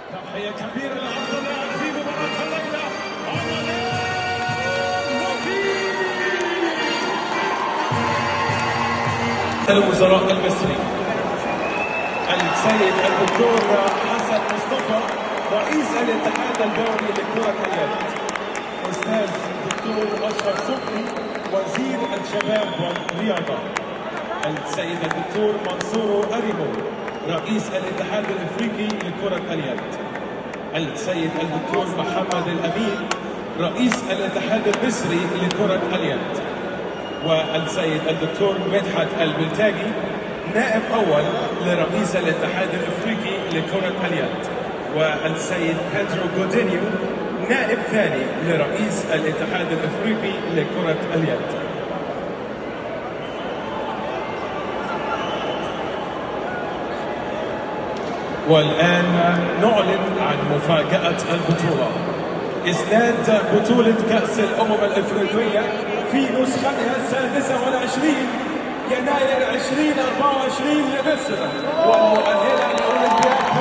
تضحية كبيرة لأفضل لاعب في مباراة الليلة الوزراء المصري السيد الدكتور حسن مصطفى رئيس الاتحاد الدولي لكرة اليد، أستاذ دكتور أشرف صبحي وزير الشباب والرياضة، السيد الدكتور منصور أريمو رئيس الاتحاد الافريقي لكرة اليد، السيد الدكتور محمد الامين رئيس الاتحاد المصري لكرة اليد، والسيد الدكتور مدحت البلتاجي نائب اول لرئيس الاتحاد الافريقي لكرة اليد، والسيد بيدرو جودينيو نائب ثاني لرئيس الاتحاد الافريقي لكرة اليد. والآن نعلن عن مفاجأة البطولة، إسناد بطولة كأس الأمم الإفريقية في نسختها 26 يناير 2024 لمصر والمؤهلة لأولمبياد